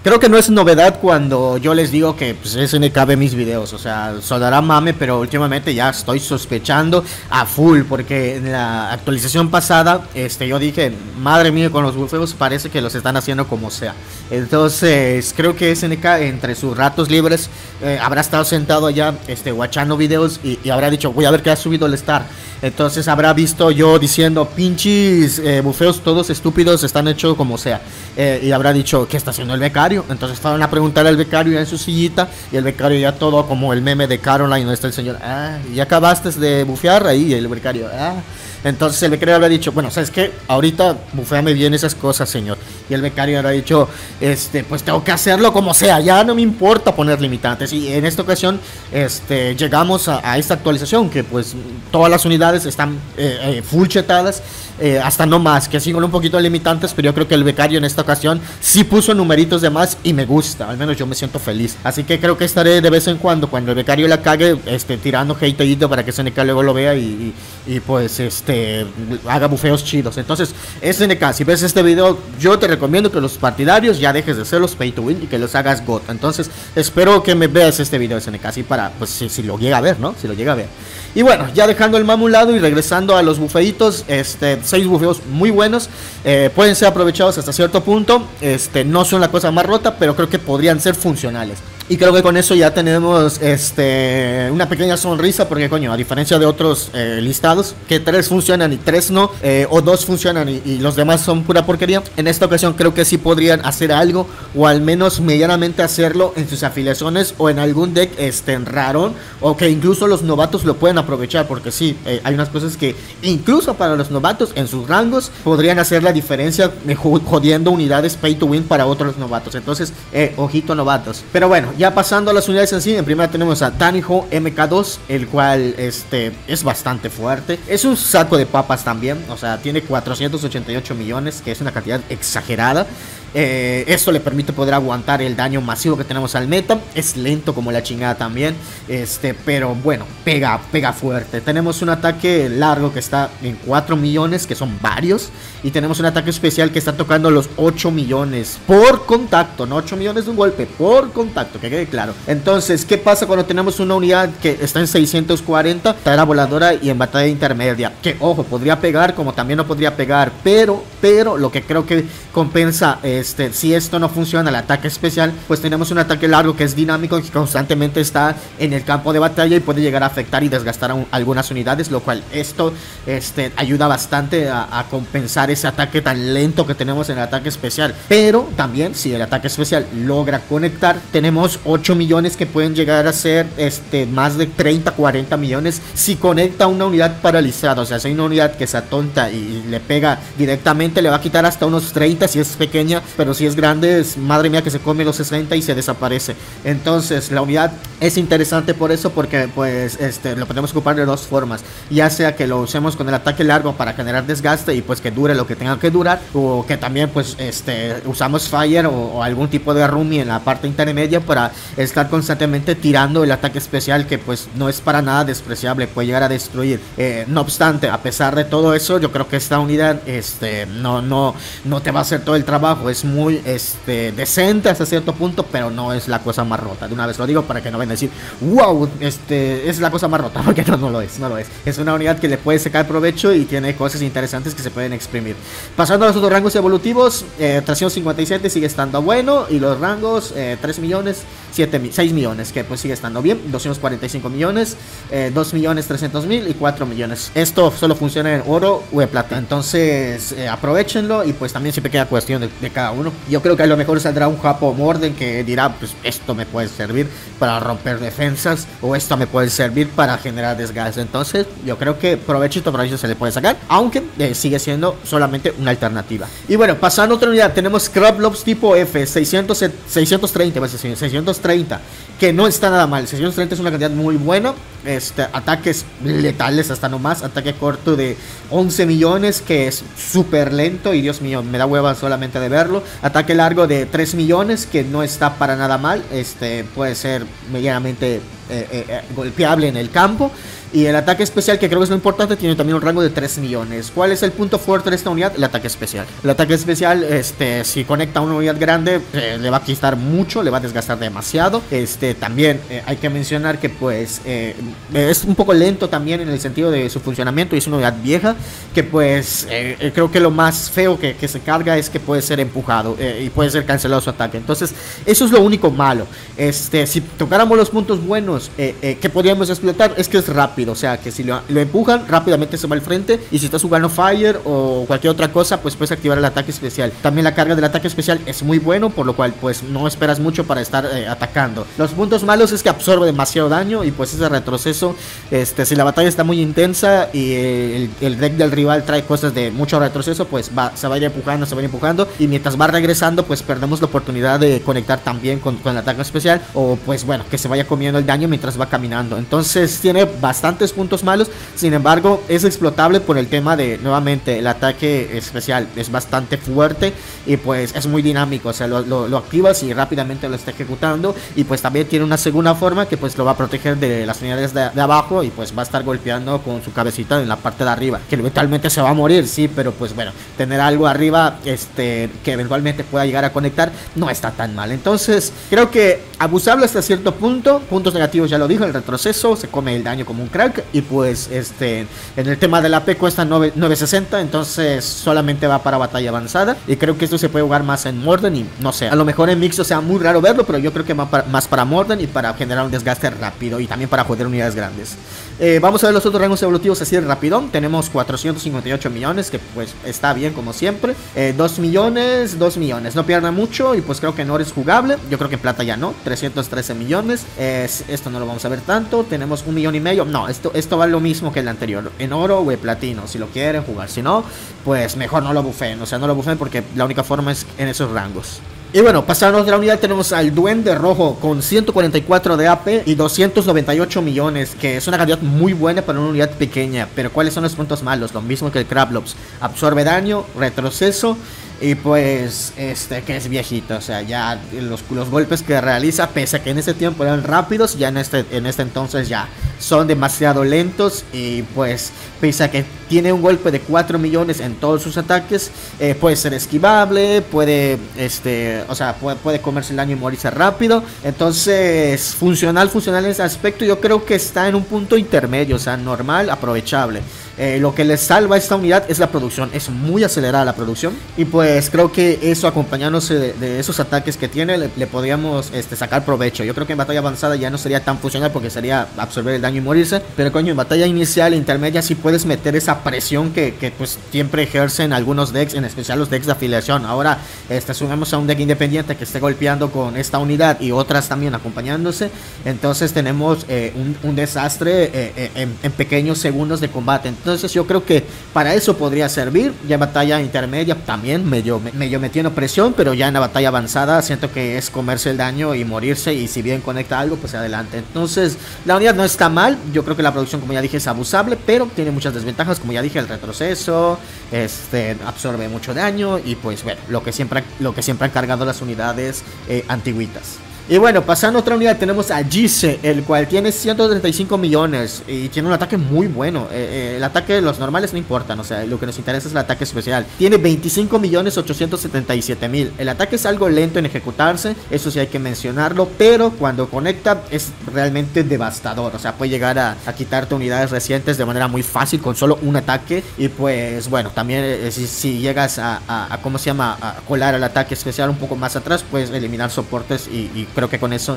Creo que no es novedad cuando yo les digo que pues, SNK ve mis videos, o sea, sonará mame, pero últimamente ya estoy sospechando a full, porque en la actualización pasada, yo dije, madre mía, con los bufeos parece que los están haciendo como sea. Entonces, creo que SNK entre sus ratos libres habrá estado sentado allá, watchando videos y habrá dicho, voy a ver qué ha subido el Star. Entonces habrá visto yo diciendo, pinches bufeos todos estúpidos, están hechos como sea. Y habrá dicho, ¿qué está haciendo el becario? Entonces fueron a preguntar al becario ya en su sillita. Y el becario ya todo como el meme de Caroline, donde está el señor, ¿ya acabaste de bufear? Ahí y el becario, Entonces el becario habrá dicho, bueno, ¿sabes qué? Ahorita buféame bien esas cosas, señor. Y el becario habrá dicho, pues tengo que hacherlo como sea, ya no me importa poner limitantes. Y en esta ocasión, llegamos a esta actualización, que pues todas las unidades están full chetadas, hasta no más, que siguen un poquito de limitantes, pero yo creo que el becario en esta ocasión sí puso numeritos de más y me gusta, al menos yo me siento feliz. Así que creo que estaré de vez en cuando el becario la cague, tirando hateito para que SNK luego lo vea y pues haga bufeos chidos. Entonces, SNK, si ves este video, yo te recomiendo que los partidarios ya dejes de ser los pay to win y que los hagas God. Entonces, espero que me veas este video, SNK, así para, pues si lo llega a ver, ¿no? Si lo llega a ver. Y bueno, ya dejando el mame a un lado y regresando a los bufeitos, 6 bufeos muy buenos, pueden ser aprovechados hasta cierto punto, no son la cosa más rota, pero creo que podrían ser funcionales. Y creo que con eso ya tenemos una pequeña sonrisa, porque coño, a diferencia de otros listados, que 3 funcionan y 3 no, o 2 funcionan y los demás son pura porquería, en esta ocasión creo que sí podrían hacer algo, o al menos medianamente hacerlo en sus afiliaciones o en algún deck rarón, o que incluso los novatos lo pueden aprovechar, porque sí, hay unas cosas que incluso para los novatos en sus rangos podrían hacer la diferencia, jodiendo unidades pay to win para otros novatos. Entonces, ojito novatos. Pero bueno, ya pasando a las unidades en sí, en primera tenemos a Taniho MK2, el cual es bastante fuerte. Es un saco de papas también, o sea, tiene 488 millones, que es una cantidad exagerada. Esto le permite poder aguantar el daño masivo que tenemos al meta. Es lento como la chingada también, pero bueno, pega fuerte. Tenemos un ataque largo que está en 4 millones, que son varios. Y tenemos un ataque especial que está tocando los 8 millones por contacto, no 8 millones de un golpe, por contacto, que quede claro. Entonces, ¿qué pasa cuando tenemos una unidad que está en 640? Traerá voladora y en batalla intermedia, que ojo, podría pegar como también no podría pegar, pero lo que creo que compensa, si esto no funciona, el ataque especial, pues tenemos un ataque largo que es dinámico, que constantemente está en el campo de batalla y puede llegar a afectar y desgastar a algunas unidades, lo cual esto ayuda bastante a compensar ese ataque tan lento que tenemos en el ataque especial. Pero también, si el ataque especial logra conectar, tenemos 8 millones que pueden llegar a ser más de 30-40 millones si conecta una unidad paralizada. O sea, si hay una unidad que se atonta y le pega directamente, le va a quitar hasta unos 30 si es pequeña, pero si es grande, madre mía, que se come los 60 y se desaparece. Entonces la unidad es interesante por eso, porque pues lo podemos ocupar de dos formas, ya sea que lo usemos con el ataque largo para generar desgaste y pues que dure lo que tenga que durar, o que también pues usamos Fire o algún tipo de Rumi en la parte intermedia para estar constantemente tirando el ataque especial, que pues no es para nada despreciable, puede llegar a destruir. No obstante, a pesar de todo eso, yo creo que esta unidad no te va a hacer todo el trabajo. Es muy decente hasta cierto punto, pero no es la cosa más rota. De una vez lo digo para que no vayan a decir, wow, es la cosa más rota, porque no lo es. Es una unidad que le puede sacar provecho y tiene cosas interesantes que se pueden exprimir. Pasando a los otros rangos evolutivos, 357 sigue estando bueno, y los rangos 3 millones, 6 millones, que pues sigue estando bien, 245 millones, 2 millones 300 mil y 4 millones. Esto solo funciona en oro o en plata, entonces aprovechenlo, y pues también siempre queda cuestión de cada uno. Yo creo que a lo mejor saldrá un Japo Morden que dirá, pues esto me puede servir para romper defensas, o esto me puede servir para generar desgaste. Entonces yo creo que provecho se le puede sacar, aunque sigue siendo solamente una alternativa. Y bueno, pasando a otra unidad, tenemos Crablops tipo F, 630, que no está nada mal. 630 es una cantidad muy buena. Ataques letales hasta nomás, ataque corto de 11 millones, que es súper lento y Dios mío, me da hueva solamente de verlo. Ataque largo de 3 millones, que no está para nada mal, puede ser medianamente golpeable en el campo. Y el ataque especial, que creo que es lo importante, tiene también un rango de 3 millones. ¿Cuál es el punto fuerte de esta unidad? El ataque especial. El ataque especial, si conecta a una unidad grande, le va a quitar mucho, le va a desgastar demasiado. También hay que mencionar que pues es un poco lento también en el sentido de su funcionamiento, y es una unidad vieja que pues creo que lo más feo que se carga es que puede ser empujado y puede ser cancelado su ataque. Entonces eso es lo único malo. Si tocáramos los puntos buenos que podríamos explotar, es que es rápido, o sea que si lo empujan rápidamente se va al frente, y si estás jugando Fire o cualquier otra cosa, pues puedes activar el ataque especial. También la carga del ataque especial es muy bueno, por lo cual pues no esperas mucho para estar atacando. Los puntos malos es que absorbe demasiado daño, y pues ese retroceso, si la batalla está muy intensa y el deck del rival trae cosas de mucho retroceso, pues se va a ir empujando, y mientras va regresando pues perdemos la oportunidad de conectar también con el ataque especial, o pues bueno, que se vaya comiendo el daño mientras va caminando. Entonces tiene bastantes puntos malos, sin embargo es explotable por el tema de, nuevamente, el ataque especial es bastante fuerte y pues es muy dinámico, o sea lo activas y rápidamente lo está ejecutando, y pues también tiene una segunda forma que pues lo va a proteger de las unidades de abajo, y pues va a estar golpeando con su cabecita en la parte de arriba, que eventualmente se va a morir, sí, pero pues bueno, tener algo arriba que eventualmente pueda llegar a conectar no está tan mal. Entonces creo que abusable hasta cierto punto. Puntos negativos ya lo dijo, el retroceso, se come el daño como un crack, y pues en el tema de la AP cuesta 960, entonces solamente va para batalla avanzada, y creo que esto se puede jugar más en Morden, y no sé, a lo mejor en mixto sea muy raro verlo, pero yo creo que va más para Morden y para generar un desgaste rápido, y también para joder unidades grandes. Vamos a ver los otros rangos evolutivos así de rapidón. Tenemos 458 millones, que pues está bien como siempre. 2 millones, no pierda mucho, y pues creo que en oro es jugable. Yo creo que en plata ya no. 313 millones, esto no lo vamos a ver tanto. Tenemos 1,5 millones, no, esto vale lo mismo que el anterior, en oro o en platino, si lo quieren jugar. Si no, pues mejor no lo bufen, o sea, no lo bufen, porque la única forma es en esos rangos. Y bueno, pasando de la unidad tenemos al Duende Rojo con 144 de AP y 298 millones, que es una cantidad muy buena para una unidad pequeña. Pero ¿cuáles son los puntos malos? Lo mismo que el Crablops, absorbe daño, retroceso, y pues que es viejito, o sea, ya los golpes que realiza, pese a que en ese tiempo eran rápidos, ya en este entonces ya son demasiado lentos, y pues pese a que tiene un golpe de 4 millones en todos sus ataques, puede ser esquivable, puede comerse el daño y morirse rápido. Entonces funcional en ese aspecto. Yo creo que está en un punto intermedio, o sea, normal, aprovechable. Lo que le salva a esta unidad es la producción, es muy acelerada la producción, y pues creo que eso, acompañándose de esos ataques que tiene, le podríamos sacar provecho. Yo creo que en batalla avanzada ya no sería tan funcional, porque sería absorber el daño y morirse, pero coño, en batalla inicial e intermedia sí puedes meter esa presión que pues siempre ejercen algunos decks, en especial los decks de afiliación. Ahora sumamos a un deck independiente que esté golpeando con esta unidad y otras también acompañándose, entonces tenemos un desastre en pequeños segundos de combate. Entonces yo creo que para eso podría servir. Ya en batalla intermedia también medio metiendo presión, pero ya en la batalla avanzada siento que es comerse el daño y morirse, y si bien conecta algo, pues adelante. Entonces la unidad no está mal. Yo creo que la producción, como ya dije, es abusable, pero tiene muchas desventajas, como ya dije, el retroceso, absorbe mucho daño, y pues bueno, lo que siempre han cargado las unidades antiguitas. Y bueno, pasando a otra unidad tenemos a Gise, el cual tiene 135 millones y tiene un ataque muy bueno. El ataque de los normales no importan, o sea, lo que nos interesa es el ataque especial. Tiene 25 millones 877 mil. El ataque es algo lento en ejecutarse, eso sí hay que mencionarlo, pero cuando conecta es realmente devastador. O sea, puede llegar a quitarte unidades recientes de manera muy fácil con solo un ataque. Y pues bueno, también si llegas a colar el ataque especial un poco más atrás, puedes eliminar soportes, y creo que con eso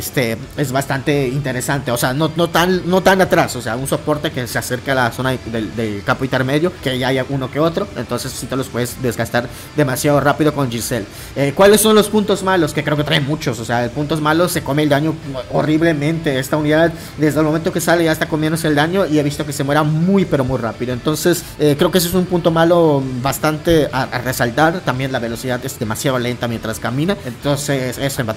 es bastante interesante. O sea, no tan atrás, o sea, un soporte que se acerque a la zona del campo intermedio, que ya haya uno que otro, entonces sí te los puedes desgastar demasiado rápido con Giselle. ¿Cuáles son los puntos malos? Que creo que trae muchos. O sea, el puntos malos, se come el daño horriblemente. Esta unidad desde el momento que sale ya está comiéndose el daño, y he visto que se muera muy pero muy rápido. Entonces creo que ese es un punto malo bastante a resaltar. También la velocidad es demasiado lenta mientras camina, entonces eso en batalla avanzada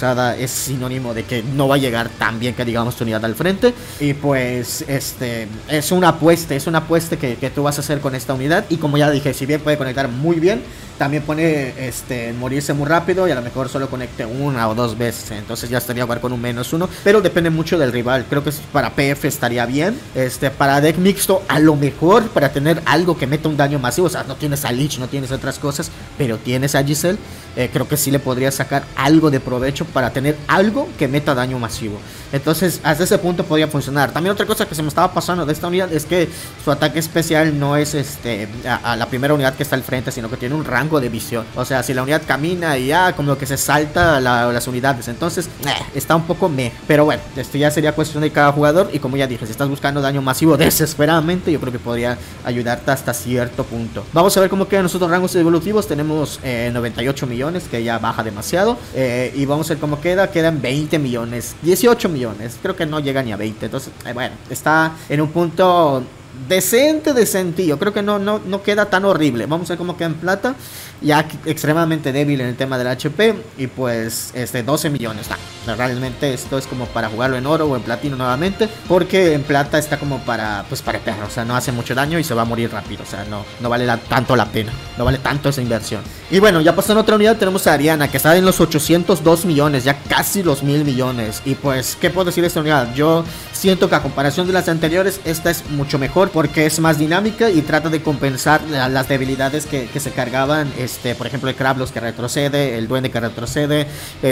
pasada es sinónimo de que no va a llegar tan bien que digamos tu unidad al frente. Y pues es una apuesta que tú vas a hacer con esta unidad. Y como ya dije, si bien puede conectar muy bien, también pone morirse muy rápido y a lo mejor solo conecte una o dos veces. Entonces ya estaría jugar con un -1, pero depende mucho del rival. Creo que para PF estaría bien. Para deck mixto, a lo mejor para tener algo que meta un daño masivo. O sea, no tienes a Lich, no tienes otras cosas, pero tienes a Giselle. Creo que sí le podría sacar algo de provecho para tener algo que meta daño masivo. Entonces, hasta ese punto podría funcionar. También otra cosa que se me estaba pasando de esta unidad es que su ataque especial no es a la primera unidad que está al frente, sino que tiene un rango de visión. O sea, si la unidad camina y ya como que se salta las unidades. Entonces, está un poco meh. Pero bueno, esto ya sería cuestión de cada jugador. Y como ya dije, si estás buscando daño masivo desesperadamente, yo creo que podría ayudarte hasta cierto punto. Vamos a ver cómo quedan nuestros rangos evolutivos. Tenemos 98 millones, que ya baja demasiado. Y vamos a ver cómo quedan 20 millones, 18 millones. Creo que no llega ni a 20. Entonces, bueno, está en un punto decente. Yo creo que no queda tan horrible. Vamos a ver cómo queda en plata. Ya extremadamente débil en el tema del HP. Y pues 12 millones. Realmente esto es como para jugarlo en oro o en platino nuevamente. Porque en plata está como para perro. O sea, no hace mucho daño y se va a morir rápido. O sea, no vale tanto la pena. No vale tanto esa inversión. Y bueno, ya pasando a otra unidad tenemos a Ariana, que está en los 802 millones. Ya casi los 1000 millones. Y pues, ¿qué puedo decir de esta unidad? Yo siento que a comparación de las anteriores, esta es mucho mejor porque es más dinámica y trata de compensar las debilidades que se cargaban. Por ejemplo, el Krablos que retrocede, el Duende que retrocede.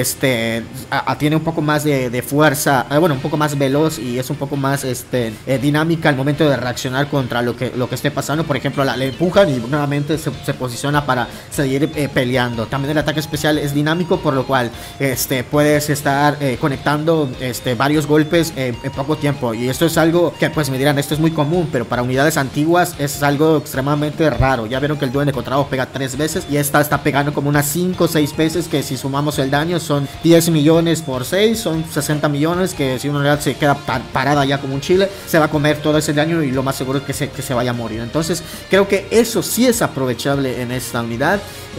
Tiene un poco más de fuerza, bueno, un poco más veloz y es un poco más dinámica al momento de reaccionar contra lo que esté pasando. Por ejemplo, le empujan y nuevamente se posiciona para seguir peleando. También el ataque especial es dinámico, por lo cual puedes estar conectando varios golpes en poco tiempo. Y esto es algo que pues me dirán, esto es muy común, pero para unidades antiguas es algo extremadamente raro. Ya vieron que el Duende contra vos pega 3 veces y esta está pegando como unas 5 o 6 veces, que si sumamos el daño son 10 millones por 6, son 60 millones, que si una unidad se queda parada ya como un chile, se va a comer todo ese daño y lo más seguro es que se vaya a morir. Entonces creo que eso sí es aprovechable en esta unidad.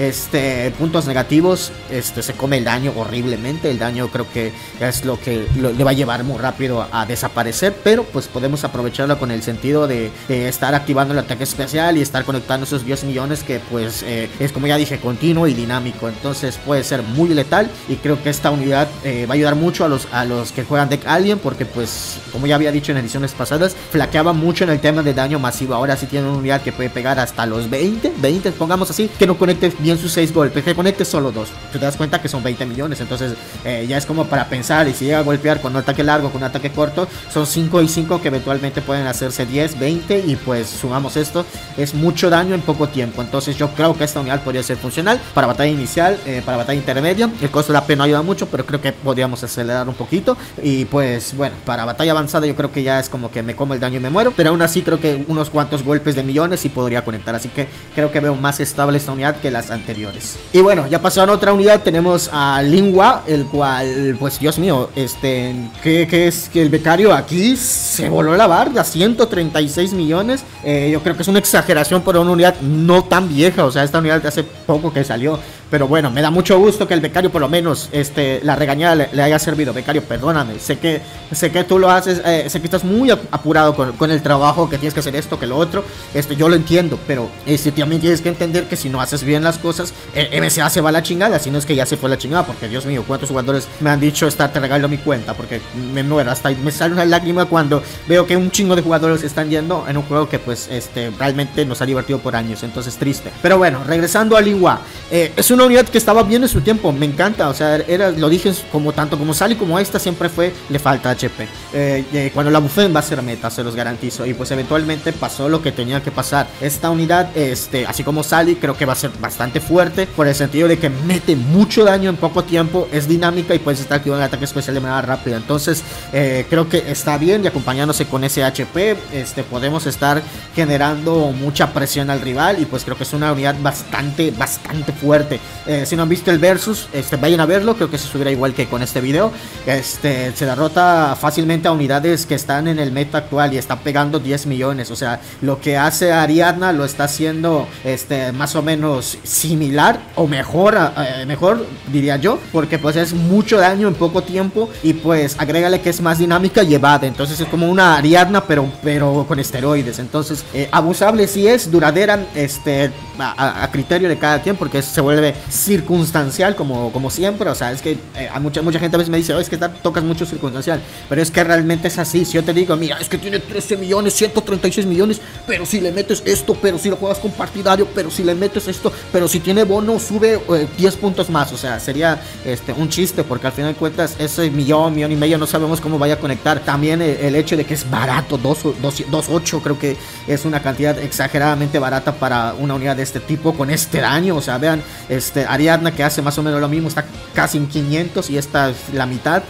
Puntos negativos, se come el daño horriblemente. El daño creo que es lo que le va a llevar muy rápido a desaparecer, pero pues podemos aprovecharlo con el sentido de estar activando el ataque especial y estar conectando esos 10 millones que pues es, como ya dije, continuo y dinámico. Entonces puede ser muy letal y creo que esta unidad va a ayudar mucho a los que juegan deck Alien, porque pues como ya había dicho en ediciones pasadas, flaqueaba mucho en el tema de daño masivo. Ahora sí tiene una unidad que puede pegar hasta los 20 pongamos así, que no conecte bien sus 6 golpes, que conecte solo 2. Te das cuenta que son 20 millones, entonces ya es como para pensar. Y si llega a golpear con un ataque largo, con un ataque corto, son 5 y 5 que eventualmente pueden hacerse 10, 20 y pues sumamos esto, es mucho daño en poco tiempo. Entonces yo creo que esta unidad podría ser funcional para batalla inicial, para batalla intermedia. El costo de AP no ayuda mucho, pero creo que podríamos acelerar un poquito. Y pues bueno, para batalla avanzada yo creo que ya es como que me como el daño y me muero, pero aún así creo que unos cuantos golpes de millones sí podría conectar. Así que creo que veo más estable esta unidad que las anteriores. Y bueno, ya pasaron a otra unidad. Tenemos a Lingua, el cual pues Dios mío, que es que el becario aquí se voló la barda, 136 millones. Yo creo que es una exageración para una unidad no tan vieja. O sea, esta unidad de hace poco que salió. Pero bueno, me da mucho gusto que el becario por lo menos la regañada le haya servido. Becario, perdóname, sé que tú lo haces, sé que estás muy apurado con el trabajo, que tienes que hacer esto, que lo otro. Yo lo entiendo, pero también tienes que entender que si no haces bien las cosas, MSA se va a la chingada. Si no es que ya se fue a la chingada, porque Dios mío, cuántos jugadores me han dicho te regalo mi cuenta, porque me muero, hasta me sale una lágrima cuando veo que un chingo de jugadores están yendo en un juego que pues realmente nos ha divertido por años. Entonces triste. Pero bueno, regresando a Lingua, es una unidad que estaba bien en su tiempo, me encanta. O sea, lo dije, como tanto como Sally como esta siempre le falta HP. Cuando la buffen va a ser meta, se los garantizo. Y pues eventualmente pasó lo que tenía que pasar. Esta unidad, así como Sally, creo que va a ser bastante fuerte, por el sentido de que mete mucho daño en poco tiempo, es dinámica y puedes estar activando el ataque especial de manera rápida. Entonces creo que que está bien, y acompañándose con ese HP, podemos estar generando mucha presión al rival, y pues creo que es una unidad bastante fuerte. Si no han visto el versus, vayan a verlo, creo que se subirá igual que con este video. Se derrota fácilmente a unidades que están en el meta actual y está pegando 10 millones, o sea, lo que hace Ariadna lo está haciendo más o menos similar o mejor, mejor diría yo, porque pues es mucho daño en poco tiempo, y pues agrégale que es más dinámica y evade, entonces es como una Ariadna pero con esteroides. Entonces abusable sí es, duradera a criterio de cada quien, porque se vuelve circunstancial como siempre. O sea, es que a mucha gente a veces me dice, oh, es que tocas mucho circunstancial, pero es que realmente es así. Si yo te digo, mira, es que tiene 13 millones, 136 millones, pero si le metes esto, pero si lo juegas con partidario, pero si le metes esto, pero si tiene bono, sube 10 puntos más. O sea, sería un chiste, porque al final de cuentas ese millón y medio no sabemos cómo vaya a conectar. También el hecho de que es barato, 2.8 creo que es una cantidad exageradamente barata para una unidad de este tipo con este daño. O sea, vean, Ariadna, que hace más o menos lo mismo, está casi en 500 y esta es la mitad.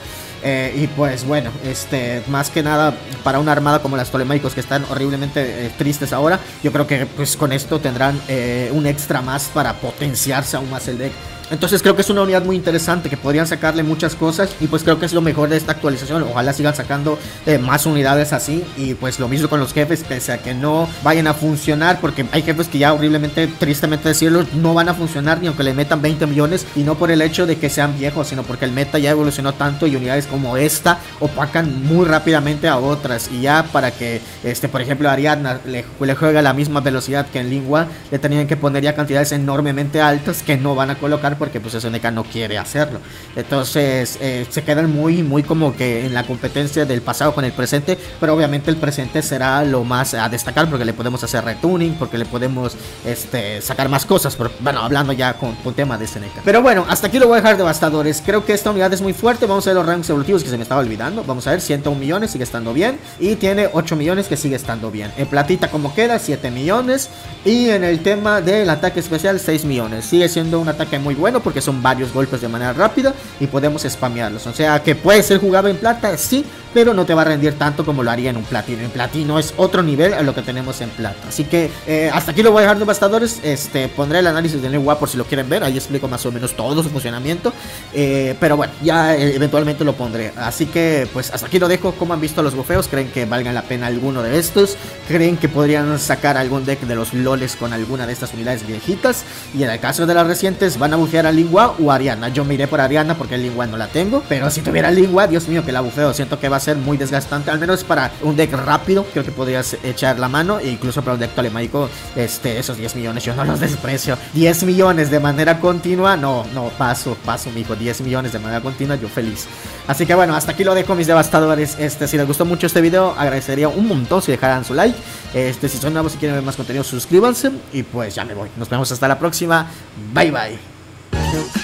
Y pues bueno, más que nada para una armada como las Ptolemaicos, que están horriblemente tristes ahora, yo creo que pues con esto tendrán un extra más para potenciarse aún más el deck. Entonces creo que es una unidad muy interesante, que podrían sacarle muchas cosas, y pues creo que es lo mejor de esta actualización. Ojalá sigan sacando más unidades así, y pues lo mismo con los jefes, pese a que no vayan a funcionar, porque hay jefes que ya horriblemente, tristemente decirlo, no van a funcionar ni aunque le metan 20 millones, y no por el hecho de que sean viejos, sino porque el meta ya evolucionó tanto y unidades como esta opacan muy rápidamente a otras, y ya para que por ejemplo Ariadna le juega a la misma velocidad que en Lingua, le tenían que poner ya cantidades enormemente altas que no van a colocar, porque pues SNK no quiere hacerlo. Entonces se quedan muy como que en la competencia del pasado con el presente, pero obviamente el presente será lo más a destacar, porque le podemos hacer retuning, porque le podemos sacar más cosas, pero, bueno, hablando ya con tema de SNK. Pero bueno, hasta aquí lo voy a dejar, devastadores. Creo que esta unidad es muy fuerte. Vamos a ver los rangos evolutivos, que se me estaba olvidando. Vamos a ver, 101 millones sigue estando bien, y tiene 8 millones que sigue estando bien. En platita como queda, 7 millones, y en el tema del ataque especial, 6 millones. Sigue siendo un ataque muy bueno, porque son varios golpes de manera rápida y podemos spamearlos. O sea que puede ser jugado en plata, sí, pero no te va a rendir tanto como lo haría en un platino. En platino es otro nivel a lo que tenemos en plata. Así que hasta aquí lo voy a dejar, devastadores. Pondré el análisis de Lingua por si lo quieren ver. Ahí explico más o menos todo su funcionamiento. Pero bueno, ya eventualmente lo pondré. Así que pues hasta aquí lo dejo. ¿Cómo han visto los bufeos? ¿Creen que valgan la pena alguno de estos? ¿Creen que podrían sacar algún deck de los loles con alguna de estas unidades viejitas? Y en el caso de las recientes, ¿van a bufear a Lingua o Ariadna? Yo me iré por Ariadna porque el Lingua no la tengo, pero si tuviera Lingua, Dios mío, que la bufeo. Siento que va a ser muy desgastante, al menos para un deck rápido. Creo que podrías echar la mano, e incluso para un deck tolemaico, esos 10 millones yo no los desprecio. 10 millones de manera continua, no, paso, mijo. 10 millones de manera continua, yo feliz. Así que bueno, hasta aquí lo dejo, mis devastadores. Si les gustó mucho este video, agradecería un montón si dejaran su like. Si son nuevos y quieren ver más contenido, suscríbanse. Y pues ya me voy, nos vemos hasta la próxima. Bye bye.